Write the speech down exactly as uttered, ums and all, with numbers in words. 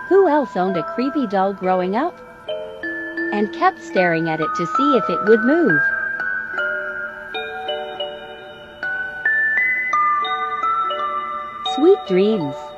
Who else owned a creepy doll growing up and kept staring at it to see if it would move? Sweet dreams.